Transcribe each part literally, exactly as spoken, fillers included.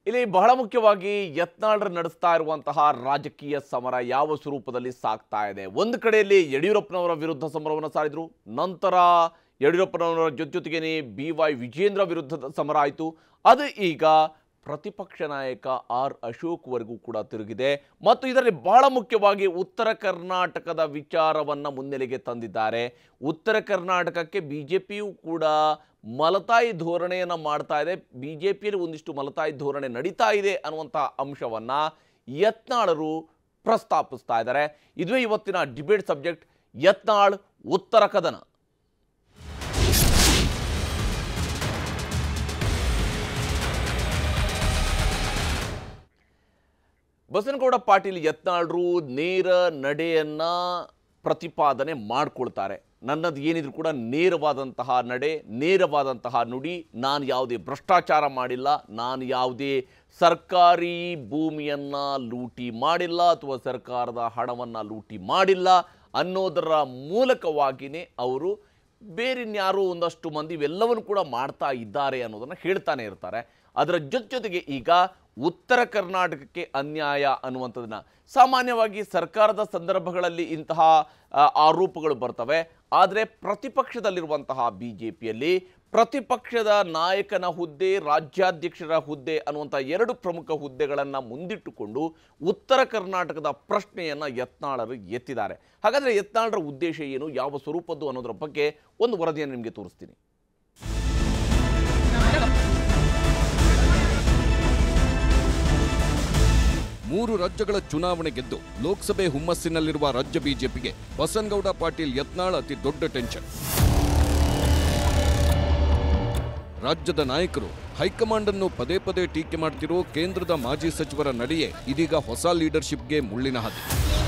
ಇಲ್ಲಿ ಬಹಳ ಮುಖ್ಯವಾಗಿ ಯತ್ನಾಳರು ನಡೆಸ್ತಾ ಇರುವಂತಹ ರಾಜಕೀಯ ಸಮರ ಯಾವ ಸ್ವರೂಪದಲ್ಲಿ ಸಾಗ್ತಾ ಇದೆ. ಒಂದು ಕಡೆಯಲ್ಲಿ ಯಡಿಯೂರಪ್ಪನವರ ವಿರುದ್ಧ ಸಮರವನ್ನು ಸಾರಿದ್ರು, ನಂತರ ಯಡಿಯೂರಪ್ಪನವರ ಜೊತೆ ಜೊತೆಗೇನೆ ಬಿ ವೈ ವಿಜೇಂದ್ರ ವಿರುದ್ಧದ ಸಮರ ಆಯಿತು. ಅದು ಈಗ ಪ್ರತಿಪಕ್ಷ ನಾಯಕ ಆರ್ ಅಶೋಕ್ ವರೆಗೂ ಕೂಡ ತಿರುಗಿದೆ ಮತ್ತು ಇದರಲ್ಲಿ ಬಹಳ ಮುಖ್ಯವಾಗಿ ಉತ್ತರ ಕರ್ನಾಟಕದ ವಿಚಾರವನ್ನು ಮುನ್ನೆಲೆಗೆ ತಂದಿದ್ದಾರೆ. ಉತ್ತರ ಕರ್ನಾಟಕಕ್ಕೆ ಬಿಜೆಪಿಯು ಕೂಡ ಮಲತಾಯಿ ಧೋರಣೆಯನ್ನು ಮಾಡ್ತಾ ಇದೆ, ಬಿಜೆಪಿಯಲ್ಲಿ ಒಂದಿಷ್ಟು ಮಲತಾಯಿ ಧೋರಣೆ ನಡೀತಾ ಇದೆ ಅನ್ನುವಂಥ ಅಂಶವನ್ನು ಯತ್ನಾಳರು ಪ್ರಸ್ತಾಪಿಸ್ತಾ ಇದ್ದಾರೆ. ಇದುವೇ ಇವತ್ತಿನ ಡಿಬೇಟ್ ಸಬ್ಜೆಕ್ಟ್, ಯತ್ನಾಳ್ ಉತ್ತರ ಕದನ. ಬಸನಗೌಡ ಪಾಟೀಲ್ ಯತ್ನಾಳರು ನೇರ ನಡೆಯನ್ನ ಪ್ರತಿಪಾದನೆ ಮಾಡಿಕೊಳ್ತಾರೆ. ನನ್ನದು ಏನಿದ್ರು ಕೂಡ ನೇರವಾದಂತಹ ನಡೆ, ನೇರವಾದಂತಹ ನುಡಿ. ನಾನು ಯಾವುದೇ ಭ್ರಷ್ಟಾಚಾರ ಮಾಡಿಲ್ಲ, ನಾನು ಯಾವುದೇ ಸರ್ಕಾರಿ ಭೂಮಿಯನ್ನು ಲೂಟಿ ಮಾಡಿಲ್ಲ ಅಥವಾ ಸರ್ಕಾರದ ಹಣವನ್ನು ಲೂಟಿ ಮಾಡಿಲ್ಲ ಅನ್ನೋದರ ಮೂಲಕವಾಗಿಯೇ ಅವರು ಬೇರಿನ್ಯಾರೋ ಒಂದಷ್ಟು ಮಂದಿ ಇವೆಲ್ಲವನ್ನು ಕೂಡ ಮಾಡ್ತಾ ಇದ್ದಾರೆ ಅನ್ನೋದನ್ನು ಹೇಳ್ತಾನೆ ಇರ್ತಾರೆ. ಅದರ ಜೊತೆ ಜೊತೆಗೆ ಈಗ ಉತ್ತರ ಕರ್ನಾಟಕಕ್ಕೆ ಅನ್ಯಾಯ ಅನ್ನುವಂಥದ್ದನ್ನು ಸಾಮಾನ್ಯವಾಗಿ ಸರ್ಕಾರದ ಸಂದರ್ಭಗಳಲ್ಲಿ ಇಂತಹ ಆರೋಪಗಳು ಬರ್ತವೆ. ಆದರೆ ಪ್ರತಿಪಕ್ಷದಲ್ಲಿರುವಂತಹ ಬಿ ಜೆ ಪಿಯಲ್ಲಿ ಪ್ರತಿಪಕ್ಷದ ನಾಯಕನ ಹುದ್ದೆ, ರಾಜ್ಯಾಧ್ಯಕ್ಷರ ಹುದ್ದೆ ಅನ್ನುವಂಥ ಎರಡು ಪ್ರಮುಖ ಹುದ್ದೆಗಳನ್ನು ಮುಂದಿಟ್ಟುಕೊಂಡು ಉತ್ತರ ಕರ್ನಾಟಕದ ಪ್ರಶ್ನೆಯನ್ನು ಯತ್ನಾಳರು ಎತ್ತಿದ್ದಾರೆ. ಹಾಗಾದರೆ ಯತ್ನಾಳರ ಉದ್ದೇಶ ಏನು, ಯಾವ ಸ್ವರೂಪದ್ದು ಅನ್ನೋದರ ಬಗ್ಗೆ ಒಂದು ವರದಿಯನ್ನು ನಿಮಗೆ ತೋರಿಸ್ತೀನಿ. ಮೂರು ರಾಜ್ಯಗಳ ಚುನಾವಣೆ ಗೆದ್ದು ಲೋಕಸಭೆ ಹುಮ್ಮಸ್ಸಿನಲ್ಲಿರುವ ರಾಜ್ಯ ಬಿಜೆಪಿಗೆ ಬಸನಗೌಡ ಪಾಟೀಲ್ ಯತ್ನಾಳ್ ಅತಿ ದೊಡ್ಡ ಟೆನ್ಷನ್. ರಾಜ್ಯದ ನಾಯಕರು ಹೈಕಮಾಂಡ್ ಅನ್ನು ಪದೇ ಪದೇ ಟೀಕೆ ಮಾಡ್ತಿರೋ ಕೇಂದ್ರದ ಮಾಜಿ ಸಚಿವರ ನಡೆಯೇ ಇದೀಗ ಹೊಸ ಲೀಡರ್ಶಿಪ್ಗೆ ಮುಳ್ಳಿನ ಹಾದಿ.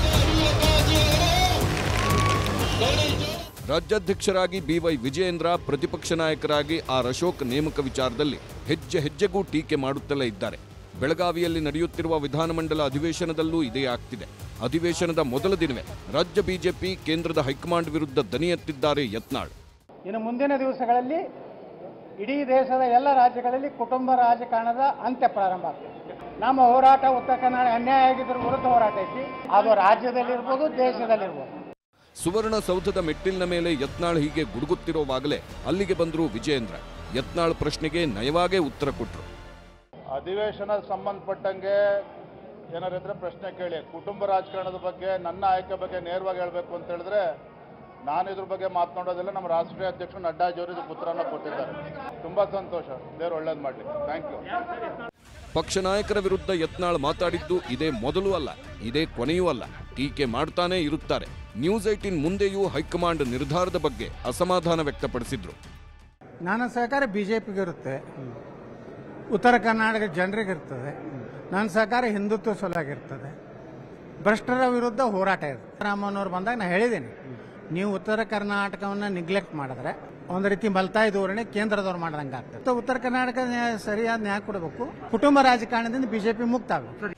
ರಾಜ್ಯಾಧ್ಯಕ್ಷರಾಗಿ ಬಿ ವೈ ವಿಜಯೇಂದ್ರ, ಪ್ರತಿಪಕ್ಷ ನಾಯಕರಾಗಿ ಆರ್ ಅಶೋಕ್ ನೇಮಕ ವಿಚಾರದಲ್ಲಿ ಹೆಜ್ಜೆ ಹೆಜ್ಜೆಗೂ ಟೀಕೆ ಮಾಡುತ್ತಲೇ ಇದ್ದಾರೆ. ಬೆಳಗಾವಿಯಲ್ಲಿ ನಡೆಯುತ್ತಿರುವ ವಿಧಾನಮಂಡಲ ಅಧಿವೇಶನದಲ್ಲೂ ಇದೇ ಆಗ್ತಿದೆ. ಅಧಿವೇಶನದ ಮೊದಲ ದಿನವೇ ರಾಜ್ಯ ಬಿಜೆಪಿ ಕೇಂದ್ರದ ಹೈಕಮಾಂಡ್ ವಿರುದ್ಧ ದನಿ ಎತ್ತಿದ್ದಾರೆ ಯತ್ನಾಳ್. ಇನ್ನು ಮುಂದಿನ ದಿವಸಗಳಲ್ಲಿ ಇಡೀ ದೇಶದ ಎಲ್ಲ ರಾಜ್ಯಗಳಲ್ಲಿ ಕುಟುಂಬ ರಾಜಕಾರಣದ ಅಂತ್ಯ ಪ್ರಾರಂಭ ಆಗ್ತದೆ. ನಮ್ಮ ಹೋರಾಟ ಉತ್ತರ ಕರ್ನಾಟಕ ಅನ್ಯಾಯ ಆಗಿದ್ರ ವಿರುದ್ಧ ಹೋರಾಟ ಐತಿ. ಅದು ರಾಜ್ಯದಲ್ಲಿರ್ಬೋದು, ದೇಶದಲ್ಲಿರ್ಬೋದು. ಸುವರ್ಣಸೌಧದ ಮೆಟ್ಟಿಲಿನ ಮೇಲೆ ಯತ್ನಾಳ್ ಹೀಗೆ ಗುಡುಗುತ್ತಿರುವಾಗಲೇ ಅಲ್ಲಿಗೆ ಬಂದರು ವಿಜಯೇಂದ್ರ. ಯತ್ನಾಳ್ ಪ್ರಶ್ನೆಗೆ ನಯವಾಗೇ ಉತ್ತರ ಕೊಟ್ಟರು. ಅಧಿವೇಶನ ಸಂಬಂಧಪಟ್ಟಂಗೆ ಏನಾರಿದ್ರೆ ಪ್ರಶ್ನೆ ಕೇಳಿ. ಕುಟುಂಬ ರಾಜಕಾರಣದ ಬಗ್ಗೆ, ನನ್ನ ಆಯ್ಕೆ ಬಗ್ಗೆ ನೇರವಾಗಿ ಹೇಳಬೇಕು ಅಂತ ಹೇಳಿದ್ರೆ ನಾನು ಇದ್ರ ಬಗ್ಗೆ ಮಾತನಾಡೋದಿಲ್ಲ. ನಮ್ಮ ರಾಷ್ಟ್ರೀಯ ಅಧ್ಯಕ್ಷರು ನಡ್ಡಾಜಿಯವರು ಇದಕ್ಕೆ ಉತ್ತರನ ಕೊಟ್ಟಿದ್ದಾರೆ. ತುಂಬಾ ಸಂತೋಷ, ದೇವರು ಒಳ್ಳೇದು ಮಾಡಲಿ. Thank you. ಪಕ್ಷ ನಾಯಕರ ವಿರುದ್ಧ ಯತ್ನಾಳ್ ಮಾತಾಡಿದ್ದು ಇದೇ ಮೊದಲು ಅಲ್ಲ, ಇದೇ ಕೊನೆಯೂ ಅಲ್ಲ. ಟೀಕೆ ಮಾಡ್ತಾನೆ ಇರುತ್ತಾರೆ. ನ್ಯೂಸ್ ಏಟೀನ್ ಮುಂದೆಯೂ ಹೈಕಮಾಂಡ್ ನಿರ್ಧಾರದ ಬಗ್ಗೆ ಅಸಮಾಧಾನ ವ್ಯಕ್ತಪಡಿಸಿದ್ರು. ನನ್ನ ಸಹಕಾರ ಬಿಜೆಪಿಗೆ ಇರುತ್ತೆ, ಉತ್ತರ ಕರ್ನಾಟಕ ಜನರಿಗೆ ಇರ್ತದೆ. ನನ್ನ ಸಹಕಾರ ಹಿಂದುತ್ವ ಸಲುವಾಗಿರ್ತದೆ. ಭ್ರಷ್ಟರ ವಿರುದ್ಧ ಹೋರಾಟ ಇರುತ್ತೆ. ರಾಮನವ್ರು ಬಂದಾಗ ನಾನು ಹೇಳಿದ್ದೀನಿ, ನೀವು ಉತ್ತರ ಕರ್ನಾಟಕವನ್ನು ನಿಗ್ಲೆಕ್ಟ್ ಮಾಡಿದ್ರೆ ಒಂದು ರೀತಿ ಮಲ್ತಾಯಿ ಧೋರಣೆ ಕೇಂದ್ರದವ್ರು ಮಾಡ್ದಂಗೆ ಆಗ್ತದೆ. ಉತ್ತರ ಕರ್ನಾಟಕ ಸರಿಯಾದ ನ್ಯಾಯ ಕೊಡಬೇಕು. ಕುಟುಂಬ ರಾಜಕಾರಣದಿಂದ ಬಿಜೆಪಿ ಮುಕ್ತ ಆಗಬೇಕು.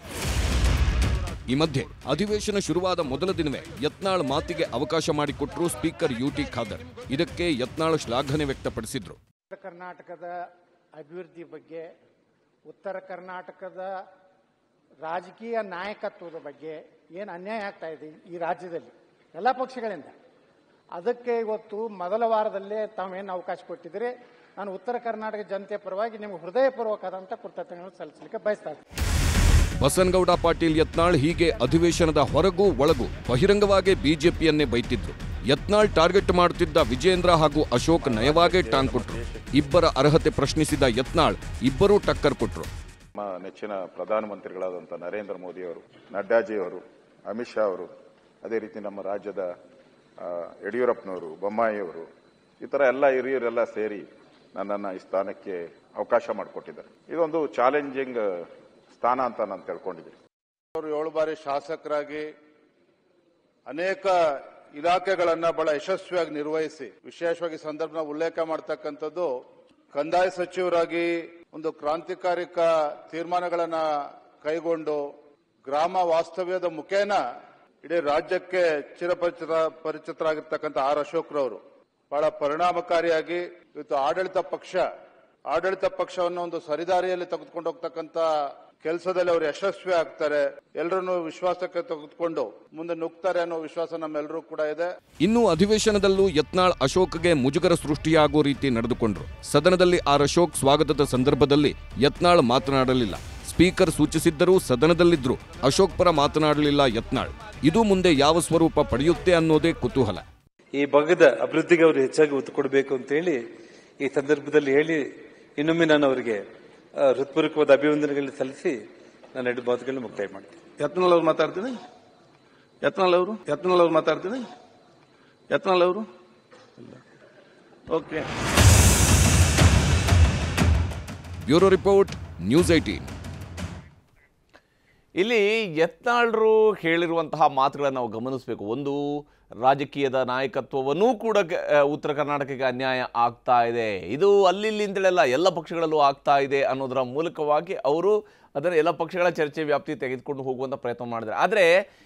ಈ ಮಧ್ಯೆ ಅಧಿವೇಶನ ಶುರುವಾದ ಮೊದಲ ದಿನವೇ ಯತ್ನಾಳ್ ಮಾತಿಗೆ ಅವಕಾಶ ಮಾಡಿಕೊಟ್ಟರು ಸ್ಪೀಕರ್ ಯು ಟಿ ಖಾದರ್. ಇದಕ್ಕೆ ಯತ್ನಾಳ್ ಶ್ಲಾಘನೆ ವ್ಯಕ್ತಪಡಿಸಿದ್ರು. ಉತ್ತರ ಕರ್ನಾಟಕದ ಅಭಿವೃದ್ಧಿ ಬಗ್ಗೆ, ಉತ್ತರ ಕರ್ನಾಟಕದ ರಾಜಕೀಯ ನಾಯಕತ್ವದ ಬಗ್ಗೆ ಏನು ಅನ್ಯಾಯ ಆಗ್ತಾ ಇದೆ ಈ ರಾಜ್ಯದಲ್ಲಿ ಎಲ್ಲ ಪಕ್ಷಗಳಿಂದ, ಅದಕ್ಕೆ ಇವತ್ತು ಮೊದಲ ವಾರದಲ್ಲೇ ತಾವೇನು ಅವಕಾಶ ಕೊಟ್ಟಿದ್ರೆ ನಾನು ಉತ್ತರ ಕರ್ನಾಟಕ ಜನತೆ ಪರವಾಗಿ ನಿಮಗೆ ಹೃದಯಪೂರ್ವಕವಾದಂಥ ಕೃತಜ್ಞತೆಗಳನ್ನು ಸಲ್ಲಿಸಲಿಕ್ಕೆ ಬಯಸ್ತಾ ಇದ್ದೀನಿ. ಬಸನಗೌಡ ಪಾಟೀಲ್ ಯತ್ನಾಳ್ ಹೀಗೆ ಅಧಿವೇಶನದ ಹೊರಗೂ ಒಳಗೂ ಬಹಿರಂಗವಾಗಿ ಬಿಜೆಪಿಯನ್ನೇ ಬೈತಿದ್ರು. ಯತ್ನಾಳ್ ಟಾರ್ಗೆಟ್ ಮಾಡುತ್ತಿದ್ದ ವಿಜೇಂದ್ರ ಹಾಗೂ ಅಶೋಕ್ ನಯವಾಗೇ ಟಾಂಗ್ ಕೊಟ್ರು. ಇಬ್ಬರ ಅರ್ಹತೆ ಪ್ರಶ್ನಿಸಿದ ಯತ್ನಾಳ್ ಇಬ್ಬರೂ ಟಕ್ಕರ್ ಕೊಟ್ರು. ನಮ್ಮ ನೆಚ್ಚಿನ ಪ್ರಧಾನಮಂತ್ರಿಗಳಾದಂಥ ನರೇಂದ್ರ ಮೋದಿ ಅವರು, ನಡ್ಡಾಜಿಯವರು, ಅಮಿತ್ ಶಾ ಅವರು, ಅದೇ ರೀತಿ ನಮ್ಮ ರಾಜ್ಯದ ಯಡಿಯೂರಪ್ಪನವರು, ಬೊಮ್ಮಾಯಿಯವರು, ಈ ಥರ ಎಲ್ಲ ಹಿರಿಯರೆಲ್ಲ ಸೇರಿ ನನ್ನನ್ನು ಈ ಸ್ಥಾನಕ್ಕೆ ಅವಕಾಶ ಮಾಡಿಕೊಟ್ಟಿದ್ದಾರೆ. ಇದೊಂದು ಚಾಲೆಂಜಿಂಗ್ ಸ್ಥಾನ ಅಂತ ನಾನು ತಿಳ್ಕೊಂಡಿದ್ದೀನಿ. ಅವರು ಏಳು ಬಾರಿ ಶಾಸಕರಾಗಿ ಅನೇಕ ಇಲಾಖೆಗಳನ್ನ ಬಹಳ ಯಶಸ್ವಿಯಾಗಿ ನಿರ್ವಹಿಸಿ, ವಿಶೇಷವಾಗಿ ಸಂದರ್ಭನ ಉಲ್ಲೇಖ ಮಾಡ್ತಕ್ಕಂಥದ್ದು, ಕಂದಾಯ ಸಚಿವರಾಗಿ ಒಂದು ಕ್ರಾಂತಿಕಾರಿಕ ತೀರ್ಮಾನಗಳನ್ನ ಕೈಗೊಂಡು ಗ್ರಾಮ ವಾಸ್ತವ್ಯದ ಮುಖೇನ ಇಡೀ ರಾಜ್ಯಕ್ಕೆ ಚಿರಪರಿಚಿತ ಪರಿಚಿತರಾಗಿರ್ತಕ್ಕಂಥ ಆರ್ ಅಶೋಕ್ ರವರು ಬಹಳ ಪರಿಣಾಮಕಾರಿಯಾಗಿ ಇವತ್ತು ಆಡಳಿತ ಪಕ್ಷ ಆಡಳಿತ ಪಕ್ಷವನ್ನು ಒಂದು ಸರಿದಾರಿಯಲ್ಲಿ ತೆಗೆದುಕೊಂಡು ಹೋಗ್ತಕ್ಕಂಥ ಕೆಲಸದಲ್ಲಿ ಅವರು ಯಶಸ್ವಿ ಆಗ್ತಾರೆ, ಎಲ್ಲರನ್ನು ವಿಶ್ವಾಸಕ್ಕೆ ತೆಗೆದುಕೊಂಡು ಮುಂದೆ ನುಗ್ತಾರೆ ಅನ್ನೋ ವಿಶ್ವಾಸ ನಮ್ಮೆಲ್ಲರೂ ಕೂಡ ಇದೆ. ಇನ್ನು ಅಧಿವೇಶನದಲ್ಲೂ ಯತ್ನಾಳ್ ಅಶೋಕ್ಗೆ ಮುಜುಗರ ಸೃಷ್ಟಿಯಾಗುವ ರೀತಿ ನಡೆದುಕೊಂಡ್ರು. ಸದನದಲ್ಲಿ ಆರ್ ಅಶೋಕ್ ಸ್ವಾಗತದ ಸಂದರ್ಭದಲ್ಲಿ ಯತ್ನಾಳ್ ಮಾತನಾಡಲಿಲ್ಲ. ಸ್ಪೀಕರ್ ಸೂಚಿಸಿದ್ದರೂ ಸದನದಲ್ಲಿದ್ರು ಅಶೋಕ್ ಪರ ಮಾತನಾಡಲಿಲ್ಲ ಯತ್ನಾಳ್. ಇದು ಮುಂದೆ ಯಾವ ಸ್ವರೂಪ ಪಡೆಯುತ್ತೆ ಅನ್ನೋದೇ ಕುತೂಹಲ. ಈ ಭಾಗದ ಅಭಿವೃದ್ಧಿಗೆ ಅವರು ಹೆಚ್ಚಾಗಿ ಒತ್ತು ಕೊಡಬೇಕು ಅಂತ ಹೇಳಿ ಈ ಸಂದರ್ಭದಲ್ಲಿ ಹೇಳಿ ಇನ್ನೊಮ್ಮೆ ನಾನು ಅವರಿಗೆ ಹೃತ್ಪೂರ್ವಕವಾದ ಅಭಿವಂದನೆಗಳನ್ನು ಸಲ್ಲಿಸಿ ನಾನು ಎರಡು ಮಾತುಗಳನ್ನು ಮುಕ್ತಾಯ ಮಾಡ್ತೀನಿ. ಯತ್ನಾಳ್ ಅವರು ಮಾತಾಡ್ತೀನಿ ಯತ್ನಾಳ್ ಅವರು ಯತ್ನಾಳ್ ಅವರು ಮಾತಾಡ್ತೀನಿ ಯತ್ನಾಳ್ ಅವರು okay. Bureau report, news eighteen. ಇಲ್ಲಿ ಯತ್ನಾಳ್ರು ಹೇಳಿರುವಂತಹ ಮಾತುಗಳನ್ನು ನಾವು ಗಮನಿಸಬೇಕು. ಒಂದು, ರಾಜಕೀಯದ ನಾಯಕತ್ವವನ್ನೂ ಕೂಡ ಉತ್ತರ ಕರ್ನಾಟಕಕ್ಕೆ ಅನ್ಯಾಯ ಆಗ್ತಾ ಇದೆ, ಇದು ಅಲ್ಲಿ ಅಂತೇಳಲ್ಲ ಎಲ್ಲ ಪಕ್ಷಗಳಲ್ಲೂ ಆಗ್ತಾ ಇದೆ ಅನ್ನೋದರ ಮೂಲಕವಾಗಿ ಅವರು ಅದನ್ನು ಎಲ್ಲ ಪಕ್ಷಗಳ ಚರ್ಚೆ ವ್ಯಾಪ್ತಿ ತೆಗೆದುಕೊಂಡು ಹೋಗುವಂಥ ಪ್ರಯತ್ನ ಮಾಡಿದ್ದಾರೆ. ಆದರೆ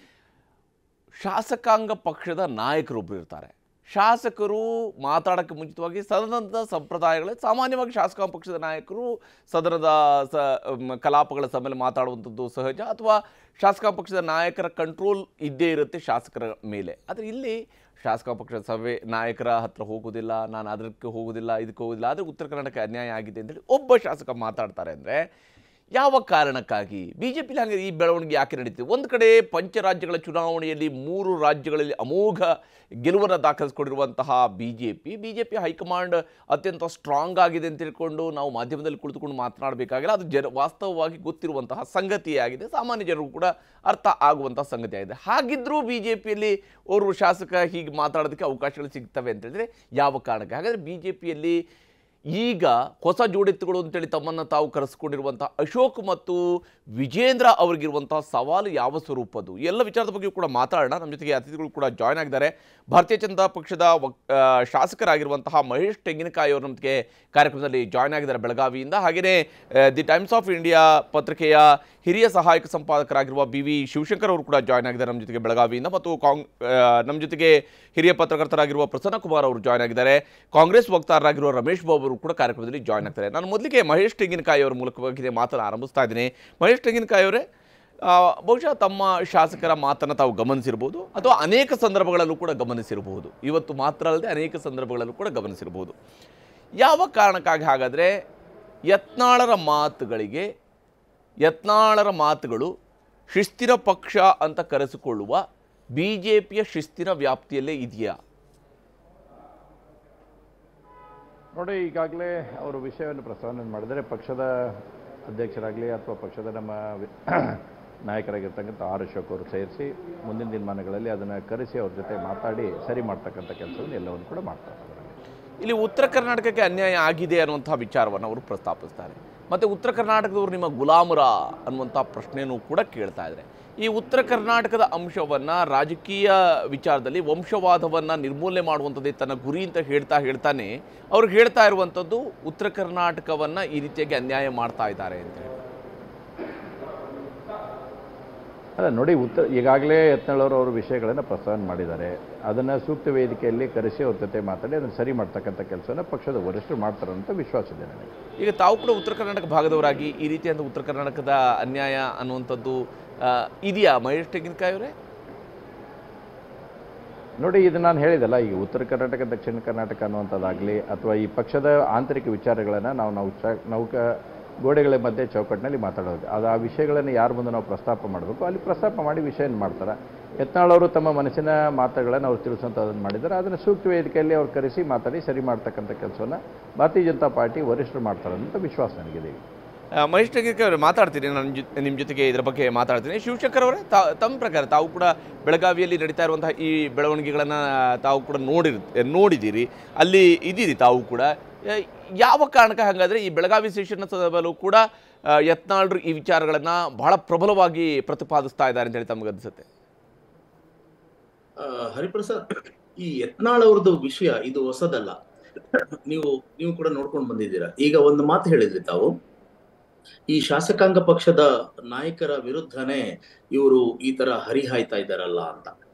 ಶಾಸಕಾಂಗ ಪಕ್ಷದ ನಾಯಕರೊಬ್ಬರು ಇರ್ತಾರೆ. ಶಾಸಕರು ಮಾತಾಡೋಕ್ಕೆ ಮುಂಚಿತವಾಗಿ ಸದನದ ಸಂಪ್ರದಾಯಗಳೇ ಸಾಮಾನ್ಯವಾಗಿ ಶಾಸಕಾಂಗ ಪಕ್ಷದ ನಾಯಕರು ಸದನದ ಸ ಕಲಾಪಗಳ ಸಮಯ ಮಾತಾಡುವಂಥದ್ದು ಸಹಜ, ಅಥವಾ ಶಾಸಕಾಂಗ ಪಕ್ಷದ ನಾಯಕರ ಕಂಟ್ರೋಲ್ ಇದ್ದೇ ಇರುತ್ತೆ ಶಾಸಕರ ಮೇಲೆ. ಆದರೆ ಇಲ್ಲಿ ಶಾಸಕಾಂಗ ಪಕ್ಷದ ಸಭೆ ನಾಯಕರ ಹತ್ರ ಹೋಗೋದಿಲ್ಲ, ನಾನು ಅದಕ್ಕೆ ಹೋಗೋದಿಲ್ಲ, ಇದಕ್ಕೆ ಹೋಗೋದಿಲ್ಲ, ಆದರೆ ಉತ್ತರ ಕರ್ನಾಟಕ ಅನ್ಯಾಯ ಆಗಿದೆ ಅಂತೇಳಿ ಒಬ್ಬ ಶಾಸಕ ಮಾತಾಡ್ತಾರೆ ಅಂದರೆ ಯಾವ ಕಾರಣಕ್ಕಾಗಿ? ಬಿ ಜೆ ಪಿಲಿ ಹಾಗೆ ಈ ಬೆಳವಣಿಗೆ ಯಾಕೆ ನಡೀತಿದೆ? ಒಂದು ಕಡೆ ಪಂಚರಾಜ್ಯಗಳ ಚುನಾವಣೆಯಲ್ಲಿ ಮೂರು ರಾಜ್ಯಗಳಲ್ಲಿ ಅಮೋಘ ಗೆಲುವನ್ನು ದಾಖಲಿಸಿಕೊಂಡಿರುವಂತಹ B J P B J P high command ಅತ್ಯಂತ ಸ್ಟ್ರಾಂಗ್ ಆಗಿದೆ ಅಂತ ತಿಳ್ಕೊಂಡು ನಾವು ಮಾಧ್ಯಮದಲ್ಲಿ ಕುಳಿತುಕೊಂಡು ಮಾತನಾಡಬೇಕಾಗಿಲ್ಲ. ಅದು ಜನ ವಾಸ್ತವವಾಗಿ ಗೊತ್ತಿರುವಂತಹ ಸಂಗತಿಯಾಗಿದೆ, ಸಾಮಾನ್ಯ ಜನರು ಕೂಡ ಅರ್ಥ ಆಗುವಂತಹ ಸಂಗತಿಯಾಗಿದೆ. ಹಾಗಿದ್ದರೂ ಬಿ ಜೆ ಪಿಯಲ್ಲಿ ಓರ್ವ ಶಾಸಕ ಹೀಗೆ ಮಾತಾಡೋದಕ್ಕೆ ಅವಕಾಶಗಳು ಸಿಗ್ತವೆ ಅಂತ ಹೇಳಿದ್ರೆ ಯಾವ ಕಾರಣಕ್ಕೆ? ಹಾಗಾದರೆ ಬಿ ಜೆ ಪಿಯಲ್ಲಿ ಈಗ ಹೊಸ ಜೋಡೆತ್ತುಗಳು ಅಂತೇಳಿ ತಮ್ಮನ್ನು ತಾವು ಕರೆಸಿಕೊಂಡಿರುವಂಥ ಅಶೋಕ್ ಮತ್ತು ವಿಜೇಂದ್ರ ಅವರಿಗಿರುವಂತಹ ಸವಾಲು ಯಾವ ಸ್ವರೂಪದ್ದು? ಎಲ್ಲ ವಿಚಾರದ ಬಗ್ಗೆ ಕೂಡ ಮಾತಾಡೋಣ. ನಮ್ಮ ಜೊತೆಗೆ ಅತಿಥಿಗಳು ಕೂಡ ಜಾಯ್ನ್ ಆಗಿದ್ದಾರೆ. ಭಾರತೀಯ ಜನತಾ ಪಕ್ಷದ ಶಾಸಕರಾಗಿರುವಂತಹ ಮಹೇಶ್ ತೆಂಗಿನಕಾಯಿ ಅವರು ನಮಗೆ ಕಾರ್ಯಕ್ರಮದಲ್ಲಿ ಜಾಯ್ನ್ ಆಗಿದ್ದಾರೆ ಬೆಳಗಾವಿಯಿಂದ. ಹಾಗೆಯೇ ದಿ ಟೈಮ್ಸ್ ಆಫ್ ಇಂಡಿಯಾ ಪತ್ರಿಕೆಯ ಹಿರಿಯ ಸಹಾಯಕ ಸಂಪಾದಕರಾಗಿರುವ ಬಿ ವಿ ಶಿವಶಂಕರ್ ಅವರು ಕೂಡ ಜಾಯ್ನ್ ಆಗಿದ್ದಾರೆ ನಮ್ಮ ಜೊತೆಗೆ ಬೆಳಗಾವಿಯಿಂದ. ಮತ್ತು ಕಾಂಗ್ ನಮ್ಮ ಜೊತೆಗೆ ಹಿರಿಯ ಪತ್ರಕರ್ತರಾಗಿರುವ ಪ್ರಸನ್ನ ಕುಮಾರ್ ಅವರು ಜಾಯ್ನ್ ಆಗಿದ್ದಾರೆ. ಕಾಂಗ್ರೆಸ್ ವಕ್ತಾರರಾಗಿರುವ ರಮೇಶ್ ಬಾಬು ಅವರು ಕೂಡ ಕಾರ್ಯಕ್ರಮದಲ್ಲಿ ಜಾಯ್ನ್ ಆಗ್ತಾರೆ. ನಾನು ಮೊದಲಿಗೆ ಮಹೇಶ್ ತೆಂಗಿನಕಾಯಿ ಅವರ ಮೂಲಕವಾಗಿ ಮಾತನ್ನು ಆರಂಭಿಸ್ತಾ ಇದ್ದೀನಿ. ಮಹೇಶ್ ತೆಂಗಿನಕಾಯಿ ಅವರೇ, ಬಹುಶಃ ತಮ್ಮ ಶಾಸಕರ ಮಾತನ್ನು ತಾವು ಗಮನಿಸಿರ್ಬೋದು, ಅಥವಾ ಅನೇಕ ಸಂದರ್ಭಗಳಲ್ಲೂ ಕೂಡ ಗಮನಿಸಿರಬಹುದು, ಇವತ್ತು ಮಾತ್ರ ಅಲ್ಲದೆ ಅನೇಕ ಸಂದರ್ಭಗಳಲ್ಲೂ ಕೂಡ ಗಮನಿಸಿರಬಹುದು. ಯಾವ ಕಾರಣಕ್ಕಾಗಿ ಹಾಗಾದರೆ ಯತ್ನಾಳರ ಮಾತುಗಳಿಗೆ ಯತ್ನಾಳರ ಮಾತುಗಳು ಶಿಸ್ತಿನ ಪಕ್ಷ ಅಂತ ಕರೆಸಿಕೊಳ್ಳುವ ಬಿ ಜೆ ಪಿಯ ಶಿಸ್ತಿನ ವ್ಯಾಪ್ತಿಯಲ್ಲೇ ಇದೆಯಾ? ನೋಡಿ, ಈಗಾಗಲೇ ಅವರು ವಿಷಯವನ್ನು ಪ್ರಸ್ತಾವನೆ ಮಾಡಿದರೆ ಪಕ್ಷದ ಅಧ್ಯಕ್ಷರಾಗಲಿ ಅಥವಾ ಪಕ್ಷದ ನಮ್ಮ ನಾಯಕರಾಗಿರ್ತಕ್ಕಂಥ ಆರ್ ಅಶೋಕ್ ಅವರು ಸೇರಿಸಿ ಮುಂದಿನ ದಿನಮಾನಗಳಲ್ಲಿ ಅದನ್ನು ಕರೆಸಿ ಅವ್ರ ಜೊತೆ ಮಾತಾಡಿ ಸರಿ ಮಾಡ್ತಕ್ಕಂಥ ಕೆಲಸವನ್ನು ಎಲ್ಲವನ್ನು ಕೂಡ ಮಾಡ್ತಾರೆ. ಇಲ್ಲಿ ಉತ್ತರ ಕರ್ನಾಟಕಕ್ಕೆ ಅನ್ಯಾಯ ಆಗಿದೆ ಅನ್ನುವಂಥ ವಿಚಾರವನ್ನು ಅವರು ಪ್ರಸ್ತಾಪಿಸ್ತಾರೆ. ಮತ್ತು ಉತ್ತರ ಕರ್ನಾಟಕದವರು ನಿಮ್ಮ ಗುಲಾಮರ ಅನ್ನುವಂಥ ಪ್ರಶ್ನೆಯೂ ಕೂಡ ಕೇಳ್ತಾ ಇದ್ದಾರೆ. ಈ ಉತ್ತರ ಕರ್ನಾಟಕದ ಅಂಶವನ್ನು ರಾಜಕೀಯ ವಿಚಾರದಲ್ಲಿ ವಂಶವಾದವನ್ನು ನಿರ್ಮೂಲನೆ ಮಾಡುವಂಥದ್ದೇ ತನ್ನ ಗುರಿ ಅಂತ ಹೇಳ್ತಾ ಹೇಳ್ತಾನೆ ಅವ್ರು ಹೇಳ್ತಾ ಇರುವಂಥದ್ದು ಉತ್ತರ ಕರ್ನಾಟಕವನ್ನು ಈ ರೀತಿಯಾಗಿ ಅನ್ಯಾಯ ಮಾಡ್ತಾ ಇದ್ದಾರೆ ಅಂತ ಹೇಳಿ. ಅಲ್ಲ ನೋಡಿ, ಉತ್ತರ ಈಗಾಗಲೇ ಯತ್ನಾಳವರು ಅವರು ವಿಷಯಗಳನ್ನು ಪ್ರಸ್ತಾವನೆ ಮಾಡಿದ್ದಾರೆ. ಅದನ್ನು ಸೂಕ್ತ ವೇದಿಕೆಯಲ್ಲಿ ಕರೆಸಿ ಅವ್ರ ಜೊತೆ ಮಾತಾಡಿ ಅದನ್ನು ಸರಿ ಮಾಡ್ತಕ್ಕಂಥ ಕೆಲಸವನ್ನು ಪಕ್ಷದ ವರಿಷ್ಠರು ಮಾಡ್ತಾರೆ ಅಂತ ವಿಶ್ವಾಸ ಇದೆ ನನಗೆ. ಈಗ ತಾವು ಕೂಡ ಉತ್ತರ ಕರ್ನಾಟಕ ಭಾಗದವರಾಗಿ ಈ ರೀತಿಯಾದ ಉತ್ತರ ಕರ್ನಾಟಕದ ಅನ್ಯಾಯ ಅನ್ನುವಂಥದ್ದು ಇದೆಯಾ ಮಹೇಶ್ ತೆಂಗಿನಕಾಯಿ ಅವರೇ? ನೋಡಿ, ಇದು ನಾನು ಹೇಳಿದಲ್ಲ, ಈಗ ಉತ್ತರ ಕರ್ನಾಟಕ ದಕ್ಷಿಣ ಕರ್ನಾಟಕ ಅನ್ನುವಂಥದ್ದಾಗಲಿ ಅಥವಾ ಈ ಪಕ್ಷದ ಆಂತರಿಕ ವಿಚಾರಗಳನ್ನು ನಾವು ನಾವು ಚ ನೌಕ ಗೋಡೆಗಳ ಮಧ್ಯೆ ಚೌಕಟ್ಟಿನಲ್ಲಿ ಮಾತಾಡೋದು, ಅದು ಆ ವಿಷಯಗಳನ್ನು ಯಾರ ಮುಂದೆ ನಾವು ಪ್ರಸ್ತಾಪ ಮಾಡಬೇಕು ಅಲ್ಲಿ ಪ್ರಸ್ತಾಪ ಮಾಡಿ ವಿಷಯನ ಮಾಡ್ತಾರೆ. ಯತ್ನಾಳವರು ತಮ್ಮ ಮನಸ್ಸಿನ ಮಾತುಗಳನ್ನು ಅವ್ರು ತಿಳಿಸುವಂಥದ್ದನ್ನು ಮಾಡಿದ್ದಾರೆ. ಅದನ್ನು ಸೂಕ್ತ ವೇದಿಕೆಯಲ್ಲಿ ಅವ್ರು ಕರೆಸಿ ಮಾತಾಡಿ ಸರಿ ಮಾಡ್ತಕ್ಕಂಥ ಕೆಲಸವನ್ನು ಭಾರತೀಯ ಜನತಾ ಪಾರ್ಟಿ ವರಿಷ್ಠರು ಮಾಡ್ತಾರೆ ಅಂತ ವಿಶ್ವಾಸ ನನಗಿದೆ. ಮಹೇಶ್ ತೆಂಗಿನಕಾಯಿ ಅವರೇ, ಮಾತಾಡ್ತೀನಿ ನಾನು ಜೊ ನಿಮ್ಮ ಜೊತೆಗೆ ಇದರ ಬಗ್ಗೆ ಮಾತಾಡ್ತೀನಿ. ಶಿವಶಂಕರ್ ಅವರೇ, ತಾ ತಮ್ಮ ಪ್ರಕಾರ ತಾವು ಕೂಡ ಬೆಳಗಾವಿಯಲ್ಲಿ ನಡೀತಾ ಇರುವಂತಹ ಈ ಬೆಳವಣಿಗೆಗಳನ್ನು ತಾವು ಕೂಡ ನೋಡಿರ್ ನೋಡಿದ್ದೀರಿ, ಅಲ್ಲಿ ಇದ್ದೀರಿ ತಾವು ಕೂಡ. ಯಾವ ಕಾರಣಕ್ಕೆ ಹಾಗಾದರೆ ಈ ಬೆಳಗಾವಿ ಸೆಷನ್ನ ಸಂದರ್ಭದಲ್ಲೂ ಕೂಡ ಯತ್ನಾಳ್ರು ಈ ವಿಚಾರಗಳನ್ನು ಬಹಳ ಪ್ರಬಲವಾಗಿ ಪ್ರತಿಪಾದಿಸ್ತಾ ಇದ್ದಾರೆ ಅಂತ ಹೇಳಿ ತಮಗೆ ಅನಿಸುತ್ತೆ? ಹರಿಪ್ರಸಾದ್, ಈ ಯತ್ನಾಳ್ ಅವ್ರದ್ದು ವಿಷಯ ಇದು ಹೊಸದಲ್ಲ. ನೀವು ನೀವು ಕೂಡ ನೋಡ್ಕೊಂಡು ಬಂದಿದ್ದೀರಾ. ಈಗ ಒಂದು ಮಾತು ಹೇಳಿದ್ರಿ ತಾವು, ಈ ಶಾಸಕಾಂಗ ಪಕ್ಷದ ನಾಯಕರ ವಿರುದ್ಧನೇ ಇವರು ಈ ತರ ಹರಿಹಾಯ್ತಾ ಇದ್ದಾರಲ್ಲ ಅಂತ.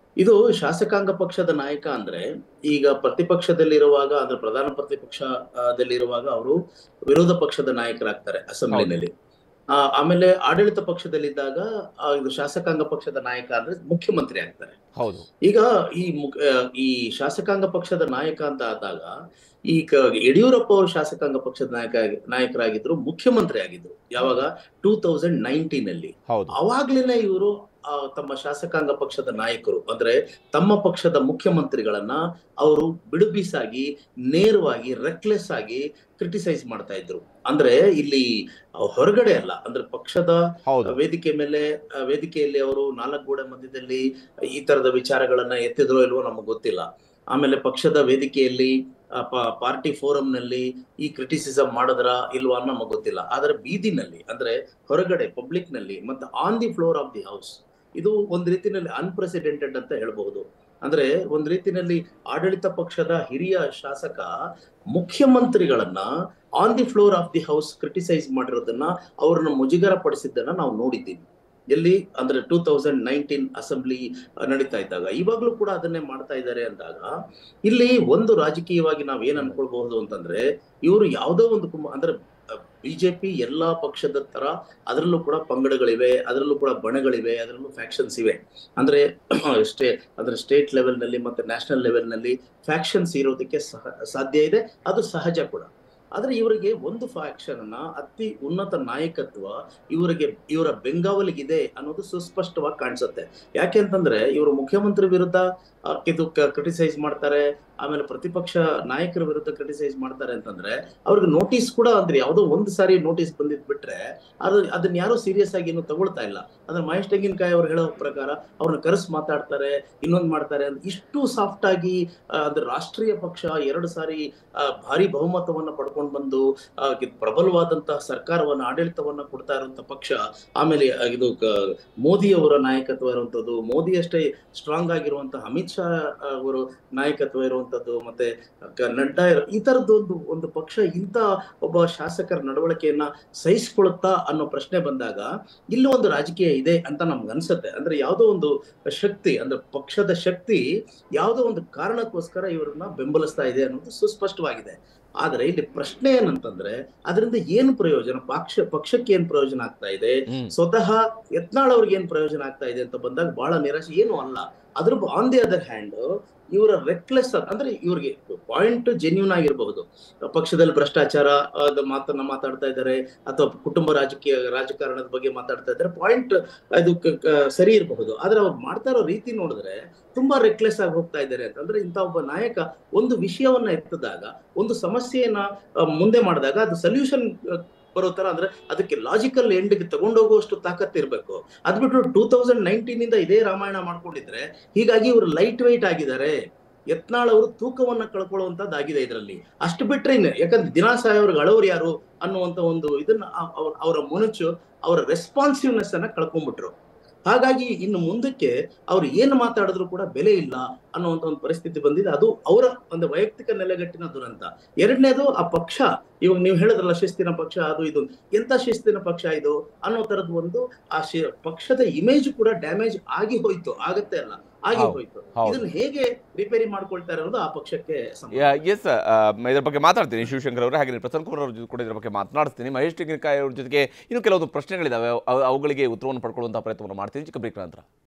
ಇದು ಶಾಸಕಾಂಗ ಪಕ್ಷದ ನಾಯಕ ಅಂದ್ರೆ ಈಗ ಪ್ರತಿಪಕ್ಷದಲ್ಲಿರುವಾಗ ಅಂದ್ರೆ ಪ್ರಧಾನ ಪ್ರತಿಪಕ್ಷದಲ್ಲಿರುವಾಗ ಅವರು ವಿರೋಧ ಪಕ್ಷದ ನಾಯಕರಾಗ್ತಾರೆ ಅಸೆಂಬ್ಲಿನಲ್ಲಿ. ಆ ಆಮೇಲೆ ಆಡಳಿತ ಪಕ್ಷದಲ್ಲಿದ್ದಾಗ ಇದು ಶಾಸಕಾಂಗ ಪಕ್ಷದ ನಾಯಕ ಅಂದ್ರೆ ಮುಖ್ಯಮಂತ್ರಿ ಆಗ್ತಾರೆ. ಹೌದು. ಈಗ ಈ ಈ ಶಾಸಕಾಂಗ ಪಕ್ಷದ ನಾಯಕ ಅಂತ ಆದಾಗ ಈಗ ಯಡಿಯೂರಪ್ಪ ಅವರು ಶಾಸಕಾಂಗ ಪಕ್ಷದ ನಾಯಕ ನಾಯಕರಾಗಿದ್ರು, ಮುಖ್ಯಮಂತ್ರಿ ಆಗಿದ್ರು ಯಾವಾಗ ಟೂ ತೌಸಂಡ್ ನೈನ್ಟೀನ್ ಅಲ್ಲಿ. ಅವಾಗ್ಲೇನೆ ಇವರು ತಮ್ಮ ಶಾಸಕಾಂಗ ಪಕ್ಷದ ನಾಯಕರು ಅಂದ್ರೆ ತಮ್ಮ ಪಕ್ಷದ ಮುಖ್ಯಮಂತ್ರಿಗಳನ್ನ ಅವರು ಬಿಡುಬಿಸಾಗಿ ನೇರವಾಗಿ ರೆಕ್ಲೆಸ್ ಆಗಿ ಕ್ರಿಟಿಸೈಸ್ ಮಾಡ್ತಾ ಇದ್ರು. ಅಂದ್ರೆ ಇಲ್ಲಿ ಹೊರಗಡೆ ಅಲ್ಲ, ಅಂದ್ರೆ ಪಕ್ಷದ ವೇದಿಕೆ ಮೇಲೆ ವೇದಿಕೆಯಲ್ಲಿ ಅವರು ನಾಲ್ಕು ಗೋಡೆ ಮಧ್ಯದಲ್ಲಿ ಈ ತರದ ವಿಚಾರಗಳನ್ನ ಎತ್ತಿದ್ರೋ ಇಲ್ವೋ ನಮಗ್ ಗೊತ್ತಿಲ್ಲ. ಆಮೇಲೆ ಪಕ್ಷದ ವೇದಿಕೆಯಲ್ಲಿ ಪಾರ್ಟಿ ಫೋರಂ ನಲ್ಲಿ ಈ ಕ್ರಿಟಿಸಿಸಮ್ ಮಾಡಿದ್ರ ಇಲ್ವಾ ಅನ್ನೋ ನಮಗ್ ಗೊತ್ತಿಲ್ಲ. ಆದ್ರೆ ಬೀದಿನಲ್ಲಿ ಅಂದ್ರೆ ಹೊರಗಡೆ ಪಬ್ಲಿಕ್ ನಲ್ಲಿ ಮತ್ತೆ on the floor of the house ಇದು ಒಂದ್ ರೀತಿನಲ್ಲಿ ಅನ್ಪ್ರೆಸಿಡೆಂಟೆಡ್ ಅಂತ ಹೇಳ್ಬಹುದು. ಅಂದ್ರೆ ಒಂದ್ ರೀತಿನಲ್ಲಿ ಆಡಳಿತ ಪಕ್ಷದ ಹಿರಿಯ ಶಾಸಕ ಮುಖ್ಯಮಂತ್ರಿಗಳನ್ನ on the floor of the house criticise ಮಾಡಿರೋದನ್ನ ಅವ್ರನ್ನ ಮುಜುಗರ ಪಡಿಸಿದ್ದನ್ನ ನಾವು ನೋಡಿದ್ದೀವಿ. ಎಲ್ಲಿ ಅಂದ್ರೆ ಟೂ ತೌಸಂಡ್ ನೈನ್ಟೀನ್ ಅಸೆಂಬ್ಲಿ ನಡೀತಾ ಇದ್ದಾಗ. ಇವಾಗ್ಲೂ ಕೂಡ ಅದನ್ನೇ ಮಾಡ್ತಾ ಇದ್ದಾರೆ ಅಂದಾಗ ಇಲ್ಲಿ ಒಂದು ರಾಜಕೀಯವಾಗಿ ನಾವ್ ಏನ್ ಅನ್ಕೊಳ್ಬಹುದು ಅಂತಂದ್ರೆ ಇವರು ಯಾವ್ದೋ ಒಂದು ಅಂದ್ರೆ ಬಿಜೆಪಿ ಎಲ್ಲಾ ಪಕ್ಷದ ತರ ಅದರಲ್ಲೂ ಕೂಡ ಪಂಗಡಗಳಿವೆ, ಅದರಲ್ಲೂ ಕೂಡ ಬಣಗಳಿವೆ, ಅದರಲ್ಲೂ ಫ್ಯಾಕ್ಷನ್ಸ್ ಇವೆ. ಅಂದ್ರೆ ಸ್ಟೇ ಅಂದ್ರೆ ಸ್ಟೇಟ್ ಲೆವೆಲ್ ನಲ್ಲಿ ಮತ್ತೆ ನ್ಯಾಷನಲ್ ಲೆವೆಲ್ ನಲ್ಲಿ ಫ್ಯಾಕ್ಷನ್ಸ್ ಇರೋದಕ್ಕೆ ಸಹ ಸಾಧ್ಯ ಇದೆ, ಅದು ಸಹಜ ಕೂಡ. ಆದ್ರೆ ಇವರಿಗೆ ಒಂದು ಫ್ಯಾಕ್ಷನ್ ಅನ್ನ ಅತಿ ಉನ್ನತ ನಾಯಕತ್ವ ಇವರಿಗೆ ಇವರ ಬೆಂಗಾವಲಿಗಿದೆ ಅನ್ನೋದು ಸುಸ್ಪಷ್ಟವಾಗಿ ಕಾಣಿಸುತ್ತೆ. ಯಾಕೆ ಅಂತಂದ್ರೆ ಇವರು ಮುಖ್ಯಮಂತ್ರಿ ವಿರುದ್ಧ ಇದು ಕ್ರಿಟಿಸೈಸ್ ಮಾಡ್ತಾರೆ, ಆಮೇಲೆ ಪ್ರತಿಪಕ್ಷ ನಾಯಕರ ವಿರುದ್ಧ ಕ್ರಿಟಿಸೈಸ್ ಮಾಡ್ತಾರೆ ಅಂತಂದ್ರೆ ಅವ್ರಿಗೆ ನೋಟಿಸ್ ಕೂಡ ಅಂದ್ರೆ ಯಾವುದೋ ಒಂದು ಸಾರಿ ನೋಟಿಸ್ ಬಂದಿದ್ ಬಿಟ್ರೆ ಅದು ಅದನ್ನ ಯಾರು ಸೀರಿಯಸ್ ಆಗಿ ಏನು ತಗೊಳ್ತಾ ಇಲ್ಲ. ಅಂದ್ರೆ ಮಹೇಶ್ ತೆಂಗಿನಕಾಯಿ ಅವ್ರು ಹೇಳೋ ಪ್ರಕಾರ ಅವ್ರನ್ನ ಕರೆಸ್ ಮಾತಾಡ್ತಾರೆ, ಇನ್ನೊಂದ್ ಮಾಡ್ತಾರೆ ಅಂತ ಇಷ್ಟು ಸಾಫ್ಟ್ ಆಗಿ ಅಂದ್ರೆ ರಾಷ್ಟ್ರೀಯ ಪಕ್ಷ ಎರಡು ಸಾರಿ ಭಾರಿ ಬಹುಮತವನ್ನ ಪಡ್ಕೊಂಡು ಬಂದು ಪ್ರಬಲವಾದಂತಹ ಸರ್ಕಾರವನ್ನ ಆಡಳಿತವನ್ನ ಕೊಡ್ತಾ ಇರುವಂತ ಪಕ್ಷ, ಆಮೇಲೆ ಇದು ಮೋದಿ ಅವರ ನಾಯಕತ್ವ ಇರುವಂತದ್ದು, ಮೋದಿ ಅಷ್ಟೇ ಸ್ಟ್ರಾಂಗ್ ಆಗಿರುವಂತಹ ಅಮಿತ್ ಶಾ ಅವರು ನಾಯಕತ್ವ ಇರುವಂತದ್ದು, ಮತ್ತೆ ನಡ್ಡಾ ಇರೋ ಈ ತರದ್ದು ಒಂದು ಒಂದು ಪಕ್ಷ ಇಂತ ಒಬ್ಬ ಶಾಸಕರ ನಡವಳಿಕೆಯನ್ನ ಸಹಿಸಿಕೊಳ್ಳುತ್ತಾ ಅನ್ನೋ ಪ್ರಶ್ನೆ ಬಂದಾಗ ಇಲ್ಲಿ ಒಂದು ರಾಜಕೀಯ ಇದೆ ಅಂತ ನಮ್ಗೆ ಅನ್ಸುತ್ತೆ. ಅಂದ್ರೆ ಯಾವುದೋ ಒಂದು ಶಕ್ತಿ ಅಂದ್ರೆ ಪಕ್ಷದ ಶಕ್ತಿ ಯಾವುದೋ ಒಂದು ಕಾರಣಕ್ಕೋಸ್ಕರ ಇವ್ರನ್ನ ಬೆಂಬಲಿಸ್ತಾ ಇದೆ ಅನ್ನೋದು ಸುಸ್ಪಷ್ಟವಾಗಿದೆ. ಆದ್ರೆ ಇಲ್ಲಿ ಪ್ರಶ್ನೆ ಏನಂತಂದ್ರೆ ಅದರಿಂದ ಏನು ಪ್ರಯೋಜನ, ಪಕ್ಷ ಪಕ್ಷಕ್ಕೆ ಏನ್ ಪ್ರಯೋಜನ ಆಗ್ತಾ ಇದೆ, ಸ್ವತಃ ಯತ್ನಾಳ್ ಅವ್ರಿಗೆ ಏನ್ ಪ್ರಯೋಜನ ಆಗ್ತಾ ಇದೆ ಅಂತ ಬಂದಾಗ ಬಹಳ ನಿರಾಶೆ. ಏನು ಅಲ್ಲ. ಅದ್ರ ಆನ್ ದಿ ಅದರ್ ಹ್ಯಾಂಡ್ ಇವರ ರೆಕ್ಲೆಸ್ ಅಂದ್ರೆ ಇವ್ರಿಗೆ ಪಾಯಿಂಟ್ ಜೆನ್ಯೂನ್ ಆಗಿರಬಹುದು, ಪಕ್ಷದಲ್ಲಿ ಭ್ರಷ್ಟಾಚಾರ ಮಾತನ್ನ ಮಾತಾಡ್ತಾ ಇದ್ದಾರೆ ಅಥವಾ ಕುಟುಂಬ ರಾಜಕೀಯ ರಾಜಕಾರಣದ ಬಗ್ಗೆ ಮಾತಾಡ್ತಾ ಇದ್ದಾರೆ, ಪಾಯಿಂಟ್ ಅದು ಸರಿ ಇರಬಹುದು. ಆದ್ರೆ ಅವ್ರು ಮಾಡ್ತಾ ಇರೋ ರೀತಿ ನೋಡಿದ್ರೆ ತುಂಬಾ ರೆಕ್ಲೆಸ್ ಆಗಿ ಹೋಗ್ತಾ ಇದ್ದಾರೆ ಅಂತಂದ್ರೆ ಇಂಥ ಒಬ್ಬ ನಾಯಕ ಒಂದು ವಿಷಯವನ್ನ ಎತ್ತಿದಾಗ, ಒಂದು ಸಮಸ್ಯೆಯನ್ನ ಮುಂದೆ ಮಾಡಿದಾಗ ಅದು ಸೊಲ್ಯೂಷನ್ ಬರೋ ತರ ಅಂದ್ರೆ ಅದಕ್ಕೆ ಲಾಜಿಕಲ್ ಎಂಡ್ಗೆ ತಗೊಂಡೋಗುವಷ್ಟು ತಾಕತ್ತು ಇರ್ಬೇಕು. ಅದ್ಬಿಟ್ಟು ಟೂ ತೌಸಂಡ್ ನೈನ್ಟೀನ್ ಇಂದ ಇದೇ ರಾಮಾಯಣ ಮಾಡ್ಕೊಂಡಿದ್ರೆ ಹೀಗಾಗಿ ಇವರು ಲೈಟ್ ವೆಯ್ಟ್ ಆಗಿದ್ದಾರೆ. ಯತ್ನಾಳ್ ಅವರು ತೂಕವನ್ನ ಕಳ್ಕೊಳ್ಳುವಂತದ್ದಾಗಿದೆ ಇದರಲ್ಲಿ. ಅಷ್ಟು ಬಿಟ್ರೆ ಇನ್ನು ಯಾಕಂದ್ರೆ ದಿನಾ ಸಾಯೋರ್ಗೆ ಅಳವ್ರು ಯಾರು ಅನ್ನುವಂತ ಒಂದು ಇದನ್ನ ಅವರ ಮುನುಚು ಅವರ ರೆಸ್ಪಾನ್ಸಿವ್ನೆಸ್ ಅನ್ನ ಕಳ್ಕೊಂಡ್ಬಿಟ್ರು. ಹಾಗಾಗಿ ಇನ್ನು ಮುಂದಕ್ಕೆ ಅವ್ರು ಏನು ಮಾತಾಡಿದ್ರು ಕೂಡ ಬೆಲೆ ಇಲ್ಲ ಅನ್ನುವಂತ ಒಂದು ಪರಿಸ್ಥಿತಿ ಬಂದಿದೆ. ಅದು ಅವರ ಒಂದು ವೈಯಕ್ತಿಕ ನೆಲೆಗಟ್ಟಿನ ದುರಂತ. ಎರಡನೇದು ಆ ಪಕ್ಷ, ಇವಾಗ ನೀವು ಹೇಳಿದ್ರಲ್ಲ ಶಿಸ್ತಿನ ಪಕ್ಷ ಅದು ಇದು, ಎಂತ ಶಿಸ್ತಿನ ಪಕ್ಷ ಇದು ಅನ್ನೋ ತರದ್ ಒಂದು ಆ ಪಕ್ಷದ ಇಮೇಜ್ ಕೂಡ ಡ್ಯಾಮೇಜ್ ಆಗಿ ಹೋಯ್ತು, ಆಗತ್ತೆ ಅಲ್ಲ ಆಗಿ ಹೋಯ್ತು. ಇದನ್ನ ಹೇಗೆ ರಿಪೇರಿ ಮಾಡ್ಕೊಳ್ತಾರೆ ಅನ್ನೋದು ಆ ಪಕ್ಷಕ್ಕೆ. ಎಸ್, ಇದ್ರ ಬಗ್ಗೆ ಮಾತಾಡ್ತೀನಿ ಶಿವಶಂಕರ್ ಅವರು, ಹಾಗೆ ಪ್ರಸನ್ನ ಕುಮಾರ್ ಅವ್ರ ಜೊತೆ ಕೂಡ ಇದ್ರ ಬಗ್ಗೆ ಮಾತನಾಡ್ತೀನಿ. ಮಹೇಶ್ ತೆಂಗಿನಕಾಯಿ ಅವ್ರ ಜೊತೆಗೆ ಇನ್ನು ಕೆಲವೊಂದು ಪ್ರಶ್ನೆಗಳಿದಾವೆ, ಅವುಗಳಿಗೆ ಉತ್ತರವನ್ನು ಪಡ್ಕೊಳ್ಳುವಂತಹ ಪ್ರಯತ್ನವನ್ನು ಮಾಡ್ತೀನಿ ಚಿಕ್ಕ ಬ್ರೇಕ್ ನಂತರ.